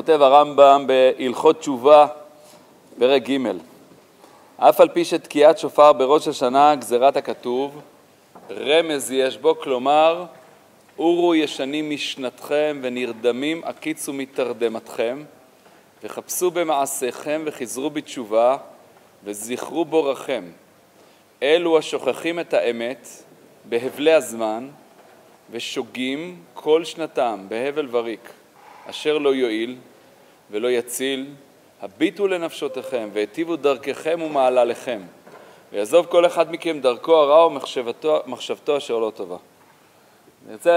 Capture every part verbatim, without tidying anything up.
כותב הרמב"ם בהלכות תשובה, פרק ג' אף על פי שתקיעת שופר בראש השנה גזירת הכתוב, רמז יש בו, כלומר, אורו ישנים משנתכם ונרדמים עקיצו מתרדמתכם, וחפשו במעשיכם וחזרו בתשובה, וזכרו בורכם. אלו השוכחים את האמת בהבלי הזמן, ושוגים כל שנתם בהבל וריק, אשר לא יועיל ולא יציל, הביטו לנפשותיכם והטיבו דרככם ומעלה לכם, ויעזוב כל אחד מכם דרכו הרע ומחשבתו אשר לא טובה. אני רוצה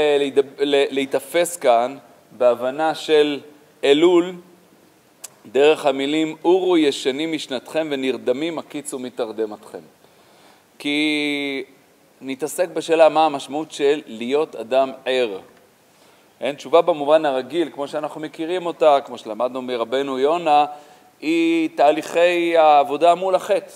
להתאפס כאן בהבנה של אלול, דרך המילים אורו ישנים משנתכם ונרדמים עקיצו מתרדמתכם. כי נתעסק בשאלה מה המשמעות של להיות אדם ער. אין, תשובה במובן הרגיל, כמו שאנחנו מכירים אותה, כמו שלמדנו מרבנו יונה, היא תהליכי העבודה מול החטא.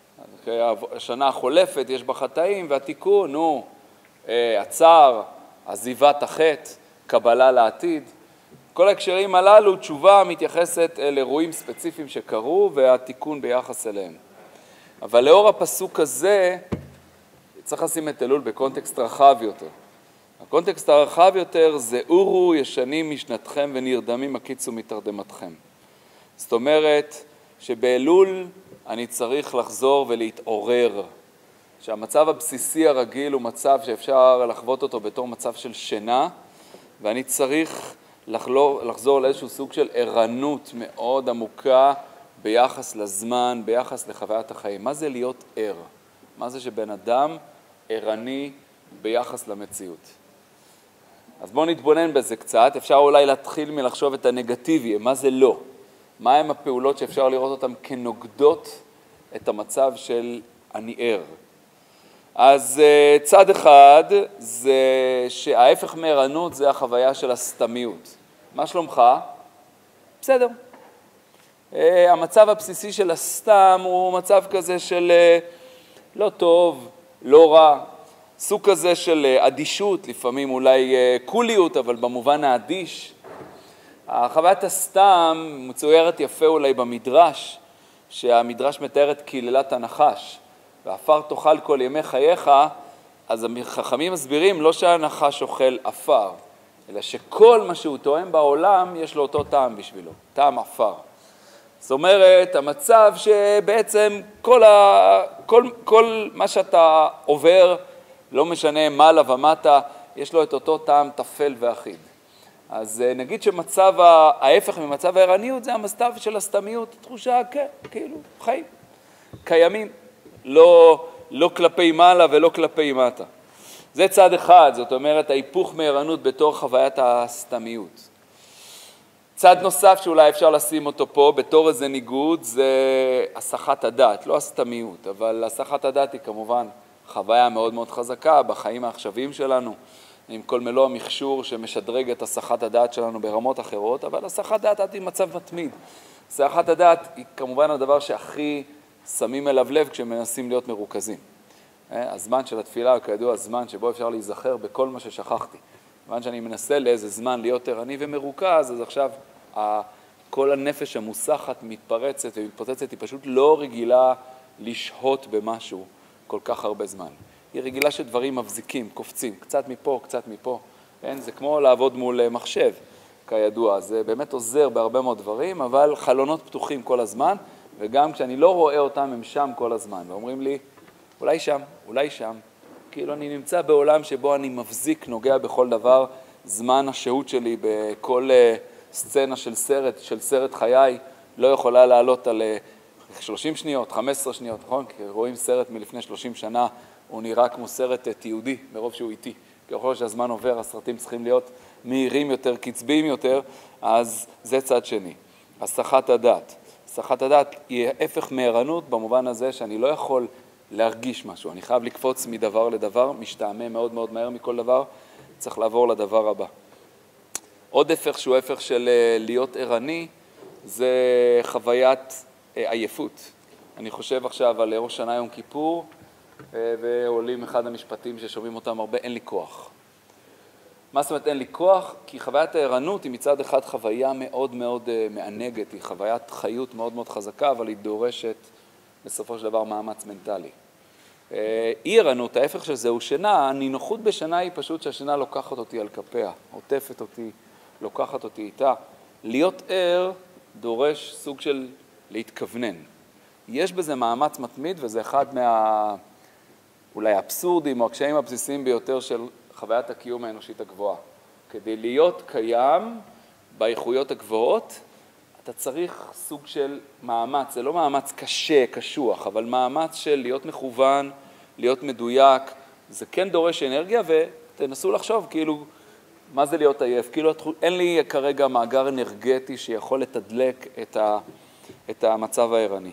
השנה החולפת יש בה חטאים, והתיקון הוא הצער, עזיבת החטא, קבלה לעתיד. כל ההקשרים הללו, תשובה מתייחסת אל אירועים ספציפיים שקרו, והתיקון ביחס אליהם. אבל לאור הפסוק הזה, צריך לשים את אלול בקונטקסט רחב יותר. הקונטקסט הרחב יותר זה אורו ישנים משנתכם ונרדמים עקיצו מתרדמתכם. זאת אומרת שבאלול אני צריך לחזור ולהתעורר. שהמצב הבסיסי הרגיל הוא מצב שאפשר לחוות אותו בתור מצב של שינה, ואני צריך לחזור, לחזור לאיזשהו סוג של ערנות מאוד עמוקה ביחס לזמן, ביחס לחוויית החיים. מה זה להיות ער? מה זה שבן אדם ערני ביחס למציאות? אז בואו נתבונן בזה קצת. אפשר אולי להתחיל מלחשוב את הנגטיבי, מה זה לא? מה הם הפעולות שאפשר לראות אותן כנוגדות את המצב של אני ער? אז צד אחד זה שההפך מערנות זה החוויה של הסתמיות. מה שלומך? בסדר. המצב הבסיסי של הסתם הוא מצב כזה של לא טוב, לא רע, סוג כזה של אדישות, לפעמים אולי קוליות, אבל במובן האדיש. החוויית הסתם מצוירת יפה אולי במדרש, שהמדרש מתאר את קללת הנחש, ואפר תאכל כל ימי חייך, אז החכמים מסבירים לא שהנחש אוכל אפר, אלא שכל מה שהוא טועם בעולם יש לו אותו טעם בשבילו, טעם אפר. זאת אומרת, המצב שבעצם כל, ה... כל, כל מה שאתה עובר, לא משנה מעלה ומטה, יש לו את אותו טעם תפל ואחיד. אז נגיד שמצב, ההפך ממצב הערניות זה המצב של הסתמיות, תחושה, כן, כאילו, חיים, קיימים, לא, לא כלפי מעלה ולא כלפי מטה. זה צד אחד, זאת אומרת, ההיפוך מערנות בתור חוויית הסתמיות. צד נוסף שאולי אפשר לשים אותו פה, בתור איזה ניגוד, זה הסחת הדעת, לא הסתמיות, אבל הסחת הדעת היא כמובן חוויה מאוד מאוד חזקה בחיים העכשוויים שלנו, עם כל מלוא המכשור שמשדרג את הסחת הדעת שלנו ברמות אחרות, אבל הסחת דעת היא מצב מתמיד. הסחת הדעת היא כמובן הדבר שהכי שמים אליו לב כשמנסים להיות מרוכזים. הזמן של התפילה, כידוע, הזמן שבו אפשר להיזכר בכל מה ששכחתי. כיוון שאני מנסה לאיזה זמן להיות ערני ומרוכז, אז עכשיו כל הנפש המוסחת מתפרצת ומתפוצצת, היא פשוט לא רגילה לשהות במשהו כל כך הרבה זמן. היא רגילה שדברים מבזיקים, קופצים, קצת מפה, קצת מפה. כן? זה כמו לעבוד מול מחשב, כידוע. זה באמת עוזר בהרבה מאוד דברים, אבל חלונות פתוחים כל הזמן, וגם כשאני לא רואה אותם, הם שם כל הזמן. ואומרים לי, אולי שם, אולי שם. כאילו אני נמצא בעולם שבו אני מבזיק, נוגע בכל דבר. זמן השהות שלי בכל סצנה של סרט, של סרט חיי, לא יכולה לעלות על שלושים שניות, חמש עשרה שניות, נכון? כי רואים סרט מלפני שלושים שנה, הוא נראה כמו סרט תיעודי, מרוב שהוא איטי. ככל שהזמן עובר, הסרטים צריכים להיות מהירים יותר, קצביים יותר, אז זה צד שני. הסחת הדעת. הסחת הדעת היא הפך מערנות במובן הזה שאני לא יכול להרגיש משהו. אני חייב לקפוץ מדבר לדבר, משתעמם מאוד מאוד מהר מכל דבר, צריך לעבור לדבר הבא. עוד הפך שהוא הפך של להיות ערני, זה חוויית עייפות. אני חושב עכשיו על ראש שנה יום כיפור, ועולים אחד המשפטים ששומעים אותם הרבה, אין לי כוח. מה זאת אומרת אין לי כוח? כי חוויית הערנות היא מצד אחד חוויה מאוד מאוד מענגת, היא חוויית חיות מאוד מאוד חזקה, אבל היא דורשת בסופו של דבר מאמץ מנטלי. אי ערנות, ההפך של זה הוא שינה, הנינוחות בשינה היא פשוט שהשינה לוקחת אותי על כפיה, עוטפת אותי, לוקחת אותי איתה. להיות ער דורש סוג של להתכוונן. יש בזה מאמץ מתמיד, וזה אחד מה... אולי האבסורדים או הקשיים הבסיסיים ביותר של חוויית הקיום האנושית הגבוהה. כדי להיות קיים באיכויות הגבוהות, אתה צריך סוג של מאמץ, זה לא מאמץ קשה, קשוח, אבל מאמץ של להיות מכוון, להיות מדויק, זה כן דורש אנרגיה, ותנסו לחשוב כאילו, מה זה להיות עייף? כאילו אין לי כרגע מאגר אנרגטי שיכול לתדלק את, ה, את המצב הערני.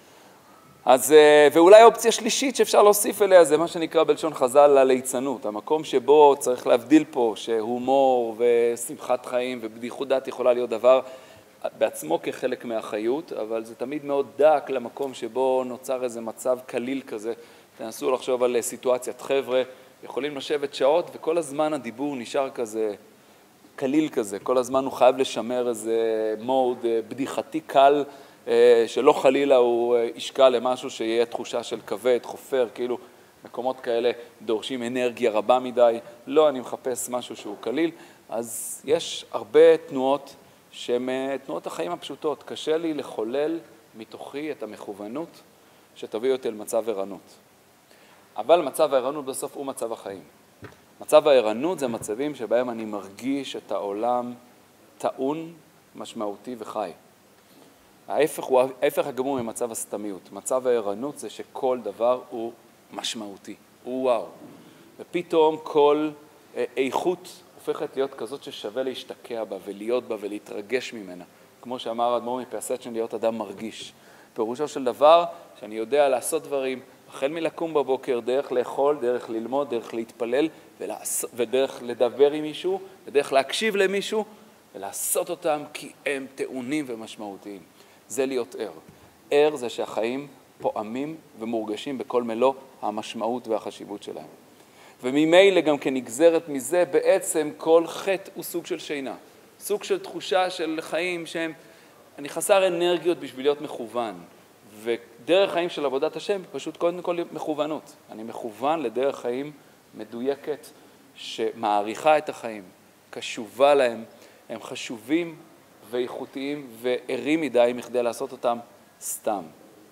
אז, ואולי אופציה שלישית שאפשר להוסיף אליה, זה מה שנקרא בלשון חז"ל הליצנות, המקום שבו צריך להבדיל פה, שהומור ושמחת חיים ובדיחות דעת יכולה להיות דבר בעצמו כחלק מהחיות, אבל זה תמיד מאוד דק למקום שבו נוצר איזה מצב קליל כזה. תנסו לחשוב על סיטואציית חבר'ה, יכולים לשבת שעות וכל הזמן הדיבור נשאר כזה קליל כזה, כל הזמן הוא חייב לשמר איזה מוד בדיחתי קל, שלא חלילה הוא ישקע למשהו שיהיה תחושה של כבד, חופר, כאילו מקומות כאלה דורשים אנרגיה רבה מדי, לא, אני מחפש משהו שהוא קליל, אז יש הרבה תנועות שהן תנועות החיים הפשוטות, קשה לי לחולל מתוכי את המכוונות שתביא אותי למצב ערנות. אבל מצב הערנות בסוף הוא מצב החיים. מצב הערנות זה מצבים שבהם אני מרגיש את העולם טעון, משמעותי וחי. ההפך הוא ההפך הגמור ממצב הסתמיות. מצב הערנות זה שכל דבר הוא משמעותי, הוא וואו. ופתאום כל איכות הופכת להיות כזאת ששווה להשתקע בה ולהיות בה ולהתרגש ממנה. כמו שאמר אדמו"ר מפייסצ'ן, להיות אדם מרגיש. פירושו של דבר שאני יודע לעשות דברים, החל מלקום בבוקר, דרך לאכול, דרך ללמוד, דרך להתפלל, ולעשות, ודרך לדבר עם מישהו, ודרך להקשיב למישהו, ולעשות אותם כי הם טעונים ומשמעותיים. זה להיות ער. ער זה שהחיים פועמים ומורגשים בכל מלוא המשמעות והחשיבות שלהם. וממילא גם כנגזרת מזה, בעצם כל חטא הוא סוג של שינה. סוג של תחושה של חיים שהם, אני חסר אנרגיות בשביל להיות מכוון. ודרך חיים של עבודת השם פשוט קודם כל מכוונות. אני מכוון לדרך חיים מדויקת שמעריכה את החיים, קשובה להם, הם חשובים ואיכותיים וערים מדי מכדי לעשות אותם סתם.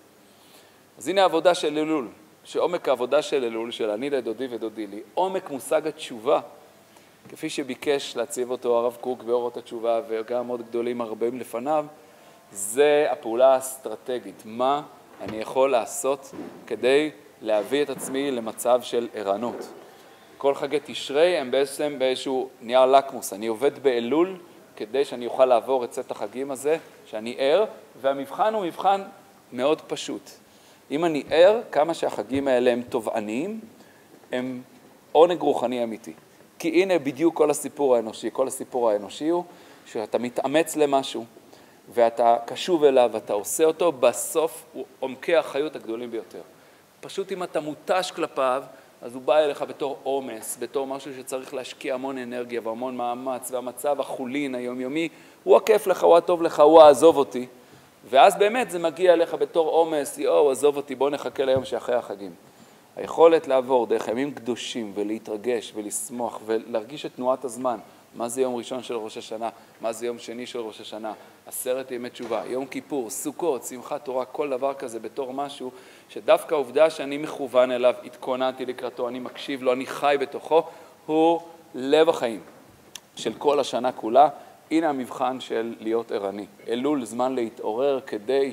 אז הנה העבודה של אלול, שעומק העבודה של אלול, של אני לדודי ודודי לי, עומק מושג התשובה, כפי שביקש להציב אותו הרב קוק באורות התשובה וגם עוד גדולים הרבים לפניו, זה הפעולה האסטרטגית. מה אני יכול לעשות כדי להביא את עצמי למצב של ערנות? כל חגי תשרי הם בעצם באיזשהו נייר לקמוס. אני עובד באלול כדי שאני אוכל לעבור את סט החגים הזה, שאני ער, והמבחן הוא מבחן מאוד פשוט. אם אני ער, כמה שהחגים האלה הם תובעניים, הם עונג רוחני אמיתי. כי הנה בדיוק כל הסיפור האנושי. כל הסיפור האנושי הוא שאתה מתאמץ למשהו, ואתה קשוב אליו, ואתה עושה אותו, בסוף הוא עומקי החיות הגדולים ביותר. פשוט אם אתה מותש כלפיו, אז הוא בא אליך בתור עומס, בתור משהו שצריך להשקיע המון אנרגיה והמון מאמץ, והמצב החולין היומיומי, הוא הכיף לך, הוא הטוב לך, הוא העזוב אותי. ואז באמת זה מגיע אליך בתור עומס, יאו, עזוב אותי, בוא נחכה ליום שאחרי החגים. היכולת לעבור דרך ימים קדושים ולהתרגש ולשמוח ולהרגיש את תנועת הזמן, מה זה יום ראשון של ראש השנה, מה זה יום שני של ראש השנה, עשרת ימי תשובה, יום כיפור, סוכות, שמחת תורה, כל דבר כזה בתור משהו, שדווקא העובדה שאני מכוון אליו, התכוננתי לקראתו, אני מקשיב לו, אני חי בתוכו, הוא לב החיים של כל השנה כולה. הנה המבחן של להיות ערני. אלול זמן להתעורר כדי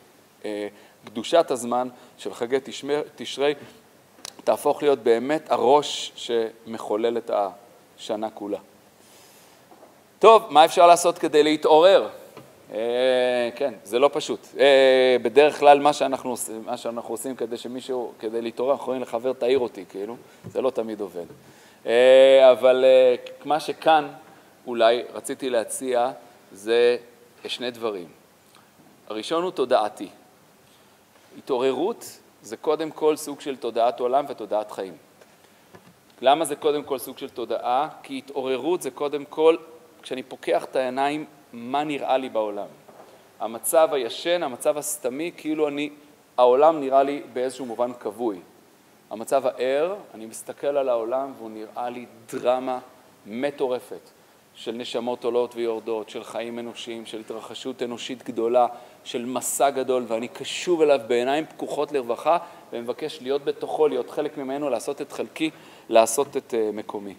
שקדושת הזמן של חגי תשרי תהפוך להיות באמת הראש שמחולל את השנה כולה. טוב, מה אפשר לעשות כדי להתעורר? אה, כן, זה לא פשוט. אה, בדרך כלל מה שאנחנו, מה שאנחנו עושים כדי שמישהו, כדי להתעורר, אנחנו יכולים לחבר תאיר אותי, כאילו, זה לא תמיד עובד. אה, אבל אה, מה שכאן אולי רציתי להציע זה שני דברים. הראשון הוא תודעתי. התעוררות זה קודם כל סוג של תודעת עולם ותודעת חיים. למה זה קודם כל סוג של תודעה? כי התעוררות זה קודם כל, כשאני פוקח את העיניים, מה נראה לי בעולם. המצב הישן, המצב הסתמי, כאילו אני, העולם נראה לי באיזשהו מובן קבוי. המצב הער, אני מסתכל על העולם והוא נראה לי דרמה מטורפת של נשמות עולות ויורדות, של חיים אנושיים, של התרחשות אנושית גדולה, של מסע גדול, ואני קשוב אליו בעיניים פקוחות לרווחה, ומבקש להיות בתוכו, להיות חלק ממנו, לעשות את חלקי, לעשות את uh, מקומי.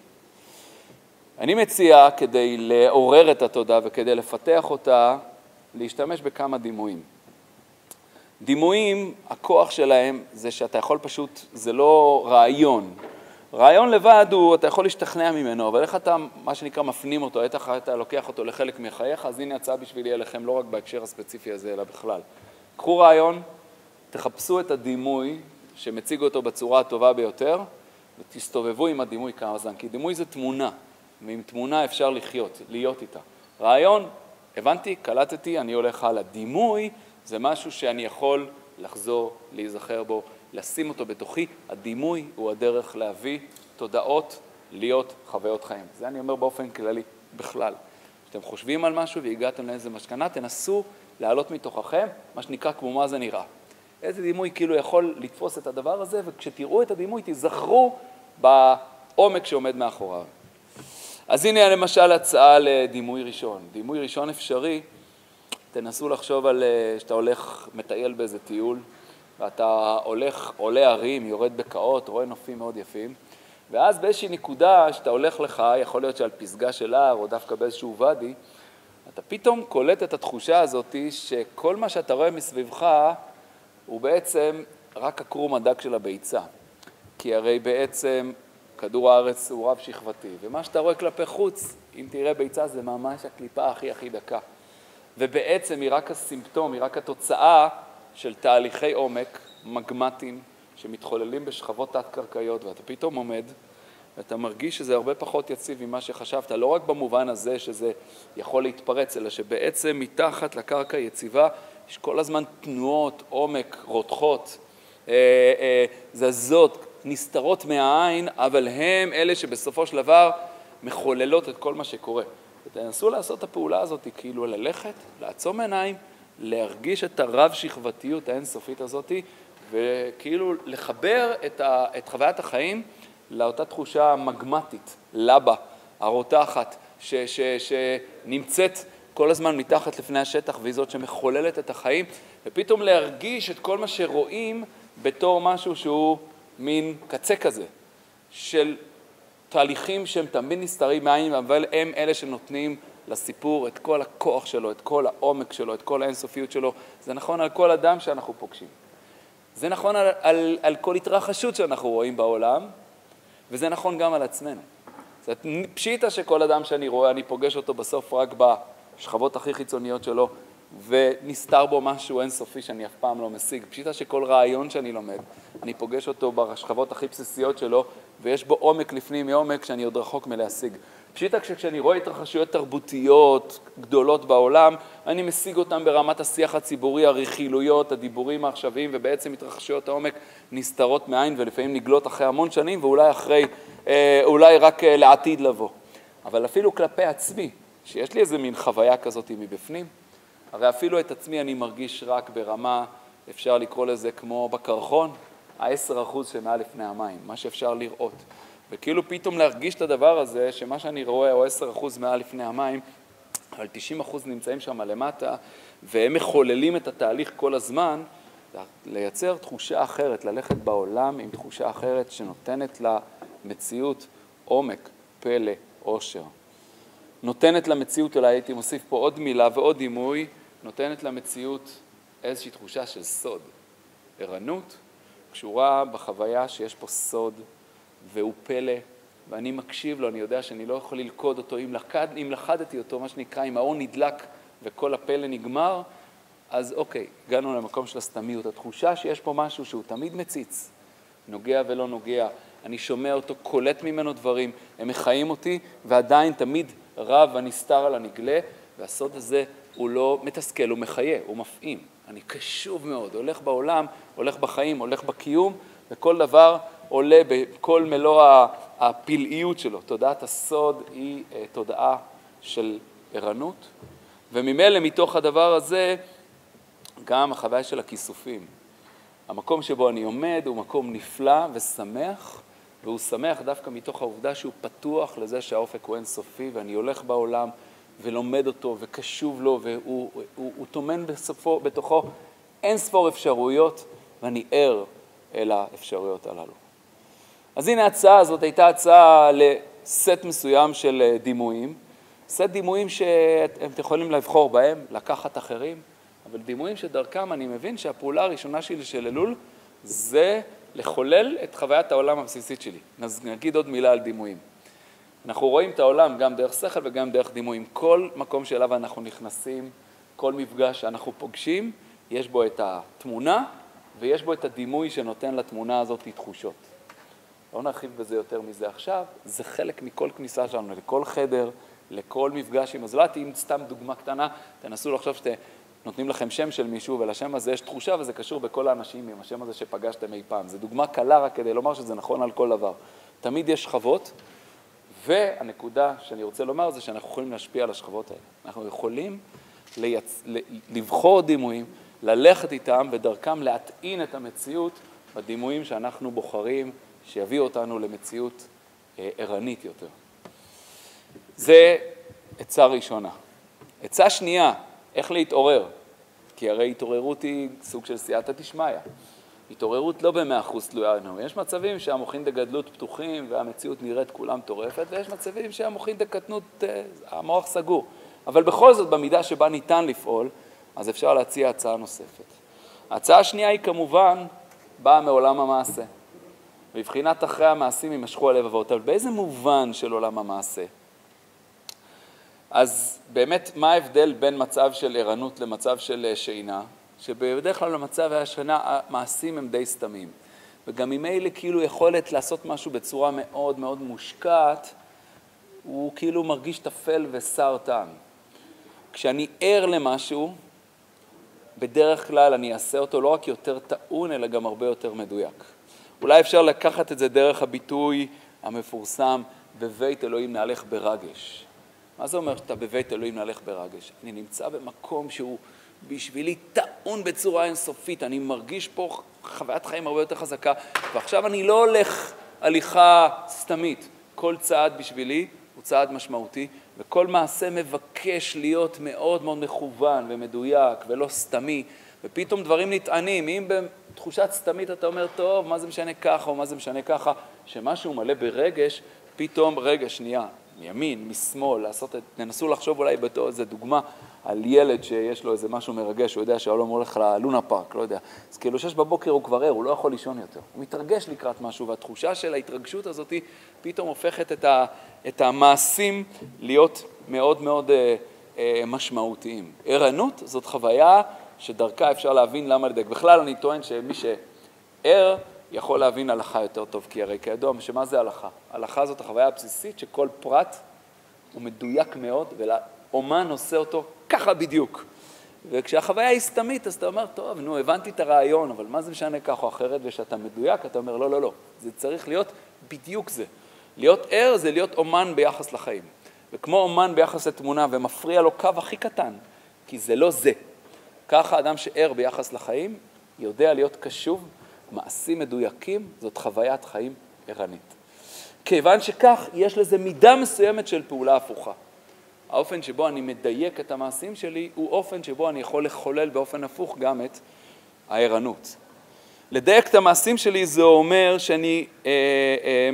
אני מציע, כדי לעורר את התודעה וכדי לפתח אותה, להשתמש בכמה דימויים. דימויים, הכוח שלהם זה שאתה יכול פשוט, זה לא רעיון. רעיון לבד הוא, אתה יכול להשתכנע ממנו, אבל איך אתה, מה שנקרא, מפנים אותו, איך אתה לוקח אותו לחלק מחייך, אז הנה הצעה בשבילי אליכם, לא רק בהקשר הספציפי הזה, אלא בכלל. קחו רעיון, תחפשו את הדימוי שמציג אותו בצורה הטובה ביותר, ותסתובבו עם הדימוי כמה זמן, כי דימוי זה תמונה, ועם תמונה אפשר לחיות, להיות איתה. רעיון, הבנתי, קלטתי, אני הולך הלאה. דימוי זה משהו שאני יכול לחזור, להיזכר בו, לשים אותו בתוכי. הדימוי הוא הדרך להביא תודעות, להיות חוויות חיים. זה אני אומר באופן כללי, בכלל. כשאתם חושבים על משהו והגעתם לאיזה משכנה, תנסו לעלות מתוככם, מה שנקרא כמו מה זה נראה. איזה דימוי כאילו יכול לתפוס את הדבר הזה, וכשתראו את הדימוי תיזכרו בעומק שעומד מאחוריו. אז הנה למשל הצעה לדימוי ראשון. דימוי ראשון אפשרי, תנסו לחשוב על שאתה הולך, מטייל באיזה טיול, ואתה הולך, עולה הרים, יורד בקעות, רואה נופים מאוד יפים, ואז באיזושהי נקודה שאתה הולך לך, יכול להיות שעל פסגה של הר, או דווקא באיזשהו ואדי, אתה פתאום קולט את התחושה הזאת שכל מה שאתה רואה מסביבך, הוא בעצם רק הקרום הדק של הביצה. כי הרי בעצם כדור הארץ הוא רב שכבתי, ומה שאתה רואה כלפי חוץ, אם תראה ביצה, זה ממש הקליפה הכי הכי דקה. ובעצם היא רק הסימפטום, היא רק התוצאה של תהליכי עומק מגמטיים שמתחוללים בשכבות תת-קרקעיות, ואתה פתאום עומד, ואתה מרגיש שזה הרבה פחות יציב ממה שחשבת, לא רק במובן הזה שזה יכול להתפרץ, אלא שבעצם מתחת לקרקע יציבה, יש כל הזמן תנועות, עומק, רותחות, אה, אה, זזות, נסתרות מהעין, אבל הם אלה שבסופו של דבר מחוללות את כל מה שקורה. ותנסו לעשות את הפעולה הזאת, כאילו ללכת, לעצום עיניים, להרגיש את הרב שכבתיות האינסופית הזאת, וכאילו לחבר את, ה, את חוויית החיים לאותה תחושה מגמטית, לבה, הרותחת, ש, ש, שנמצאת כל הזמן מתחת לפני השטח, והיא זאת שמחוללת את החיים, ופתאום להרגיש את כל מה שרואים בתור משהו שהוא מין קצה כזה, של תהליכים שהם תמיד נסתרים מהעין, אבל הם אלה שנותנים לסיפור את כל הכוח שלו, את כל העומק שלו, את כל האינסופיות שלו. זה נכון על כל אדם שאנחנו פוגשים. זה נכון על, על, על כל התרחשות שאנחנו רואים בעולם, וזה נכון גם על עצמנו. זה פשיטה שכל אדם שאני רואה, אני פוגש אותו בסוף רק בשכבות הכי חיצוניות שלו, ונסתר בו משהו אינסופי שאני אף פעם לא משיג. פשיטה שכל רעיון שאני לומד, אני פוגש אותו בשכבות הכי בסיסיות שלו, ויש בו עומק לפנים מעומק שאני עוד רחוק מלהשיג. פשיטה כשאני רואה התרחשויות תרבותיות גדולות בעולם, אני משיג אותם ברמת השיח הציבורי, הרכילויות, הדיבורים העכשוויים, ובעצם התרחשויות העומק נסתרות מעין, ולפעמים נגלות אחרי המון שנים, ואולי אחרי, אולי רק לעתיד לבוא. אבל אפילו כלפי עצמי, שיש לי איזה מין חוויה כזאת מבפנים, הרי אפילו את עצמי אני מרגיש רק ברמה, אפשר לקרוא לזה כמו בקרחון, ה-עשרה אחוז שמעל לפני המים, מה שאפשר לראות. וכאילו פתאום להרגיש את הדבר הזה, שמה שאני רואה הוא עשרה אחוז מעל לפני המים, אבל תשעים אחוז נמצאים שם למטה, והם מחוללים את התהליך כל הזמן, לייצר תחושה אחרת, ללכת בעולם עם תחושה אחרת שנותנת למציאות עומק, פלא, עושר. נותנת למציאות, אולי הייתי מוסיף פה עוד מילה ועוד דימוי, נותנת למציאות איזושהי תחושה של סוד. ערנות קשורה בחוויה שיש פה סוד, והוא פלא, ואני מקשיב לו, אני יודע שאני לא יכול ללכוד אותו, אם, לחד, אם לחדתי אותו, מה שנקרא, אם האור נדלק וכל הפלא נגמר, אז אוקיי, הגענו למקום של הסתמיות, התחושה שיש פה משהו שהוא תמיד מציץ, נוגע ולא נוגע, אני שומע אותו, קולט ממנו דברים, הם מחיים אותי, ועדיין תמיד רב ונסתר על הנגלה, והסוד הזה הוא לא מתסכל, הוא מחיה, הוא מפעים. אני קשוב מאוד, הולך בעולם, הולך בחיים, הולך בקיום, וכל דבר עולה בכל מלוא הפלאיות שלו, תודעת הסוד היא תודעה של ערנות, וממילא מתוך הדבר הזה גם החוויה של הכיסופים. המקום שבו אני עומד הוא מקום נפלא ושמח, והוא שמח דווקא מתוך העובדה שהוא פתוח לזה שהאופק הוא אינסופי, ואני הולך בעולם ולומד אותו וקשוב לו, והוא הוא, הוא, הוא תומן בסופו, בתוכו אין ספור אפשרויות, ואני ער אל האפשרויות הללו. אז הנה ההצעה הזאת הייתה הצעה לסט מסוים של דימויים, סט דימויים שאתם יכולים לבחור בהם, לקחת אחרים, אבל דימויים שדרכם אני מבין שהפעולה הראשונה שלי של אלול זה לחולל את חוויית העולם הבסיסית שלי. נגיד עוד מילה על דימויים. אנחנו רואים את העולם גם דרך שכל וגם דרך דימויים. כל מקום שאליו אנחנו נכנסים, כל מפגש שאנחנו פוגשים, יש בו את התמונה ויש בו את הדימוי שנותן לתמונה הזאת תחושות. לא נרחיב בזה יותר מזה עכשיו, זה חלק מכל כניסה שלנו, לכל חדר, לכל מפגש עם הזולת. אם סתם דוגמה קטנה, תנסו לחשוב שאתם נותנים לכם שם של מישהו, ולשם הזה יש תחושה, וזה קשור בכל האנשים עם השם הזה שפגשתם אי פעם. זו דוגמה קלה רק כדי לומר שזה נכון על כל דבר. תמיד יש שכבות, והנקודה שאני רוצה לומר זה שאנחנו יכולים להשפיע על השכבות האלה. אנחנו יכולים ליצ... לבחור דימויים, ללכת איתם, ודרכם להטעין את המציאות בדימויים שאנחנו בוחרים, שיביאו אותנו למציאות ערנית יותר. זה עצה ראשונה. עצה שנייה, איך להתעורר? כי הרי התעוררות היא סוג של סייעתא דשמיא. התעוררות לא במאה אחוז תלויה לנו. יש מצבים שהמוחין דגדלות פתוחים והמציאות נראית כולם טורפת, ויש מצבים שהמוחין דקטנות, המוח סגור. אבל בכל זאת, במידה שבה ניתן לפעול, אז אפשר להציע הצעה נוספת. ההצעה השנייה היא כמובן באה מעולם המעשה. בבחינת אחרי המעשים יימשכו הלבבות. אבל באיזה מובן של עולם המעשה? אז באמת, מה ההבדל בין מצב של ערנות למצב של שינה? שבדרך כלל למצב השינה, המעשים הם די סתמים. וגם אם אלה כאילו יכולת לעשות משהו בצורה מאוד מאוד מושקעת, הוא כאילו מרגיש תפל ושר טעם. כשאני ער למשהו, בדרך כלל אני אעשה אותו לא רק יותר טעון, אלא גם הרבה יותר מדויק. אולי אפשר לקחת את זה דרך הביטוי המפורסם, בבית אלוהים נהלך ברגש. מה זה אומר שאתה בבית אלוהים נהלך ברגש? אני נמצא במקום שהוא בשבילי טעון בצורה אינסופית, אני מרגיש פה חוויית חיים הרבה יותר חזקה, ועכשיו אני לא הולך הליכה סתמית. כל צעד בשבילי הוא צעד משמעותי, וכל מעשה מבקש להיות מאוד מאוד מכוון ומדויק ולא סתמי, ופתאום דברים נטענים. אם בתחושת סתמית אתה אומר, טוב, מה זה משנה ככה או מה זה משנה ככה, שמשהו מלא ברגש, פתאום רגע שנייה, מימין, משמאל, לעשות את, ננסו לחשוב אולי בתור איזה דוגמה על ילד שיש לו איזה משהו מרגש, הוא יודע שהעולם הולך ללונה פארק, לא יודע. אז כאילו שש בבוקר הוא כבר ער, הוא לא יכול לישון יותר. הוא מתרגש לקראת משהו, והתחושה של ההתרגשות הזאת פתאום הופכת את, ה, את המעשים להיות מאוד מאוד אה, אה, משמעותיים. ערנות זאת חוויה שדרכה אפשר להבין למה לדק. בכלל אני טוען שמי שער יכול להבין הלכה יותר טוב, כי הרי כידוע, שמה זה הלכה? הלכה זאת החוויה הבסיסית שכל פרט הוא מדויק מאוד, ולאומן עושה אותו ככה בדיוק. וכשהחוויה היא סתמית, אז אתה אומר, טוב, נו, הבנתי את הרעיון, אבל מה זה משנה כך או אחרת? ושאתה מדויק, אתה אומר, לא, לא, לא. זה צריך להיות בדיוק זה. להיות ער זה להיות אומן ביחס לחיים. וכמו אומן ביחס לתמונה, ומפריע לו קו הכי קטן, כי זה לא זה. ככה אדם שער ביחס לחיים, יודע להיות קשוב, מעשים מדויקים, זאת חוויית חיים ערנית. כיוון שכך, יש לזה מידה מסוימת של פעולה הפוכה. האופן שבו אני מדייק את המעשים שלי, הוא אופן שבו אני יכול לחולל באופן הפוך גם את הערנות. לדייק את המעשים שלי זה אומר שאני אה, אה,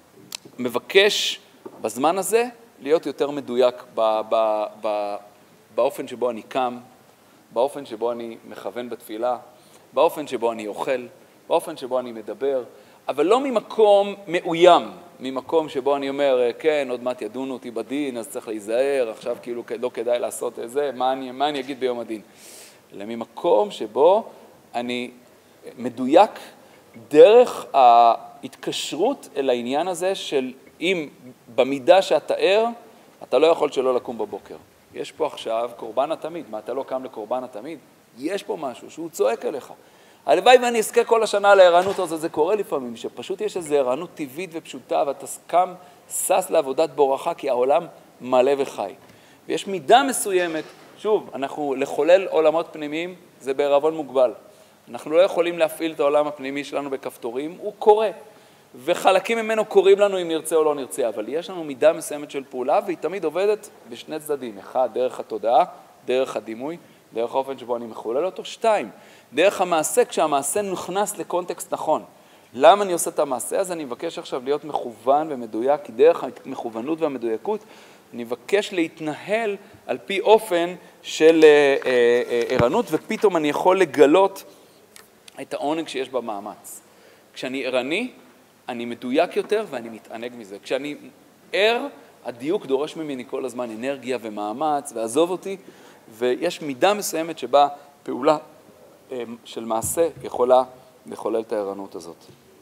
מבקש בזמן הזה להיות יותר מדויק ב, ב, ב, באופן שבו אני קם, באופן שבו אני מכוון בתפילה, באופן שבו אני אוכל, באופן שבו אני מדבר, אבל לא ממקום מאוים, ממקום שבו אני אומר, כן, עוד מעט ידונו אותי בדין, אז צריך להיזהר, עכשיו כאילו לא כדאי לעשות את זה, מה אני, מה אני אגיד ביום הדין? אלא ממקום שבו אני מדויק דרך ההתקשרות אל העניין הזה של אם במידה שאתה ער, אתה לא יכול שלא לקום בבוקר. יש פה עכשיו קורבן התמיד, מה אתה לא קם לקורבן התמיד? יש פה משהו שהוא צועק אליך. הלוואי ואני אזכה כל השנה על הערנות הזאת, זה קורה לפעמים, שפשוט יש איזו ערנות טבעית ופשוטה, ואתה קם, סס לעבודת בורחה, כי העולם מלא וחי. ויש מידה מסוימת, שוב, אנחנו לחולל עולמות פנימיים, זה בערבון מוגבל. אנחנו לא יכולים להפעיל את העולם הפנימי שלנו בכפתורים, הוא קורה. וחלקים ממנו קוראים לנו אם נרצה או לא נרצה, אבל יש לנו מידה מסוימת של פעולה, והיא תמיד עובדת בשני צדדים. אחד, דרך התודעה, דרך הדימוי, דרך האופן שבו אני מחולל אותו. שתיים, דרך המעשה, כשהמעשה נכנס לקונטקסט נכון. למה אני עושה את המעשה? אז אני מבקש עכשיו להיות מכוון ומדויק, כי דרך המכוונות והמדויקות, אני מבקש להתנהל על פי אופן של ערנות, ופתאום אני יכול לגלות את העונג שיש במאמץ. כשאני ערני, אני מדויק יותר ואני מתענג מזה. כשאני ער, הדיוק דורש ממני כל הזמן אנרגיה ומאמץ, ועזוב אותי, ויש מידה מסוימת שבה פעולה של מעשה יכולה לחולל את הערנות הזאת.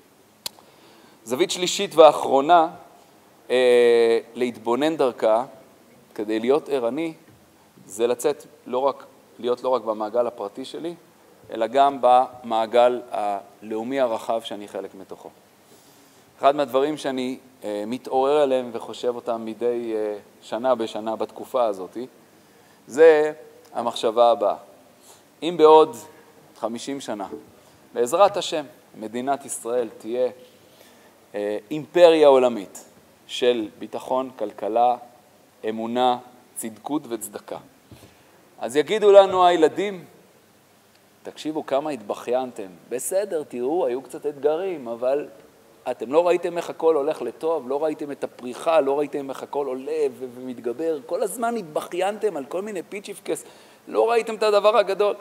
זווית שלישית ואחרונה, אה, להתבונן דרכה, כדי להיות ערני, זה לצאת לא רק, להיות לא רק במעגל הפרטי שלי, אלא גם במעגל הלאומי הרחב שאני חלק מתוכו. אחד מהדברים שאני אה, מתעורר עליהם וחושב אותם מדי אה, שנה בשנה בתקופה הזאת, זה המחשבה הבאה. אם בעוד חמישים שנה, בעזרת השם, מדינת ישראל תהיה אה, אימפריה עולמית של ביטחון, כלכלה, אמונה, צדקות וצדקה. אז יגידו לנו הילדים, תקשיבו כמה התבחיינתם. בסדר, תראו, היו קצת אתגרים, אבל אתם לא ראיתם איך הכל הולך לטוב, לא ראיתם את הפריחה, לא ראיתם איך הכל עולה ומתגבר. כל הזמן התבחיינתם על כל מיני פיצ'יפקס, לא ראיתם את הדבר הגדול.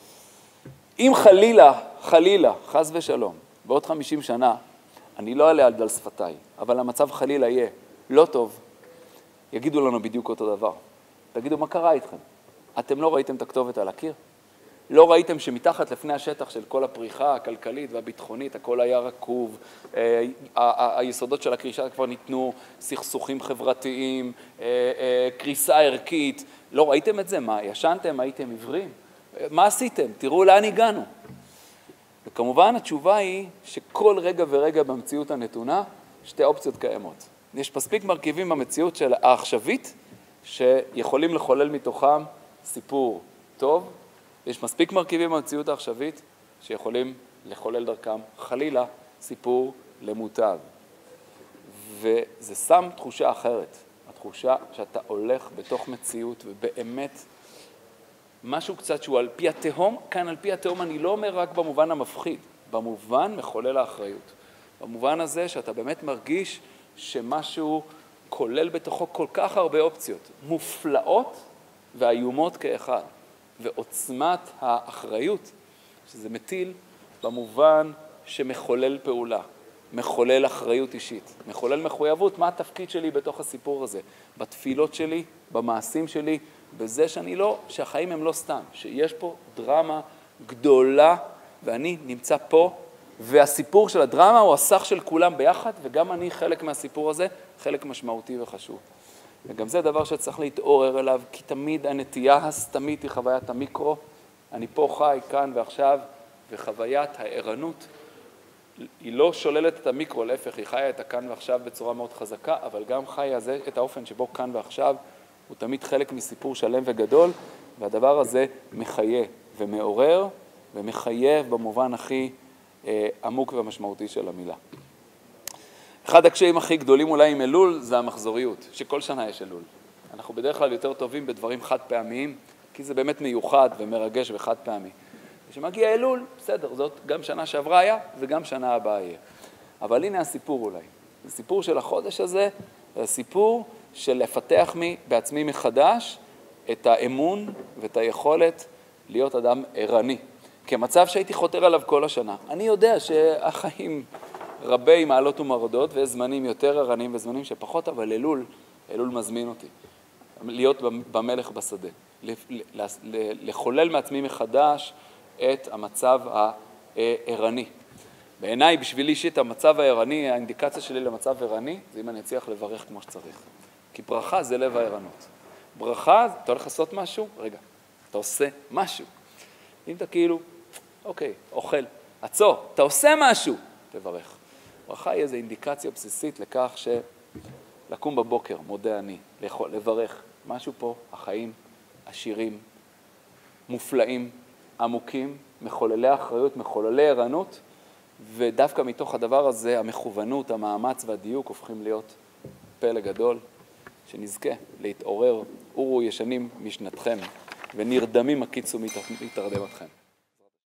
אם חלילה, חלילה, חס ושלום, בעוד חמישים שנה, אני לא אעלה על דל שפתיי, אבל המצב חלילה יהיה לא טוב, יגידו לנו בדיוק אותו דבר. תגידו, מה קרה איתכם? אתם לא ראיתם את הכתובת על הקיר? לא ראיתם שמתחת לפני השטח של כל הפריחה הכלכלית והביטחונית, הכל היה רקוב, היסודות של הקרישה כבר ניתנו, סכסוכים חברתיים, קריסה ערכית, לא ראיתם את זה? מה, ישנתם? הייתם עיוורים? מה עשיתם? תראו לאן הגענו. וכמובן התשובה היא שכל רגע ורגע במציאות הנתונה, שתי אופציות קיימות. יש מספיק מרכיבים במציאות של העכשווית, שיכולים לחולל מתוכם סיפור טוב, יש מספיק מרכיבים במציאות העכשווית, שיכולים לחולל דרכם חלילה סיפור למוטב. וזה שם תחושה אחרת, התחושה שאתה הולך בתוך מציאות ובאמת משהו קצת שהוא על פי התהום, כאן על פי התהום אני לא אומר רק במובן המפחיד, במובן מחולל האחריות. במובן הזה שאתה באמת מרגיש שמשהו כולל בתוכו כל כך הרבה אופציות, מופלאות ואיומות כאחד. ועוצמת האחריות, שזה מטיל במובן שמחולל פעולה, מחולל אחריות אישית, מחולל מחויבות, מה התפקיד שלי בתוך הסיפור הזה, בתפילות שלי, במעשים שלי, בזה שאני לא, שהחיים הם לא סתם, שיש פה דרמה גדולה, ואני נמצא פה, והסיפור של הדרמה הוא הסך של כולם ביחד, וגם אני חלק מהסיפור הזה, חלק משמעותי וחשוב. וגם זה דבר שצריך להתעורר אליו, כי תמיד הנטייה הסתמית היא חוויית המיקרו. אני פה חי, כאן ועכשיו, וחוויית הערנות היא לא שוללת את המיקרו, להפך, היא חיה את הכאן ועכשיו בצורה מאוד חזקה, אבל גם חיה זה, את האופן שבו כאן ועכשיו הוא תמיד חלק מסיפור שלם וגדול, והדבר הזה מחיה ומעורר ומחייב במובן הכי אה, עמוק ומשמעותי של המילה. אחד הקשיים הכי גדולים אולי עם אלול זה המחזוריות, שכל שנה יש אלול. אנחנו בדרך כלל יותר טובים בדברים חד פעמיים, כי זה באמת מיוחד ומרגש וחד פעמי. כשמגיע אלול, בסדר, זאת גם שנה שעברה היה וגם שנה הבאה יהיה. אבל הנה הסיפור אולי. הסיפור של החודש הזה, זה הסיפור של לפתח מי בעצמי מחדש את האמון ואת היכולת להיות אדם ערני. כמצב שהייתי חותר עליו כל השנה. אני יודע שהחיים רבי מעלות ומרדות, ויש זמנים יותר ערניים וזמנים שפחות, אבל אלול, אלול מזמין אותי. להיות במלך בשדה. לחולל מעצמי מחדש את המצב הערני. בעיניי, בשבילי אישית, המצב הערני, האינדיקציה שלי למצב ערני, זה אם אני אצליח לברך כמו שצריך. כי ברכה זה לב הערנות. ברכה, אתה הולך לעשות משהו? רגע, אתה עושה משהו. אם אתה כאילו, אוקיי, אוכל. עצור, אתה עושה משהו, תברך. ברכה היא איזו אינדיקציה בסיסית לכך שלקום בבוקר, מודה אני, לאכול, לברך. משהו פה, החיים עשירים, מופלאים, עמוקים, מחוללי אחריות, מחוללי ערנות, ודווקא מתוך הדבר הזה, המכוונות, המאמץ והדיוק הופכים להיות פלא גדול, שנזכה להתעורר, אורו ישנים משנתכם, ונרדמים הקיצו מתרדם אתכם.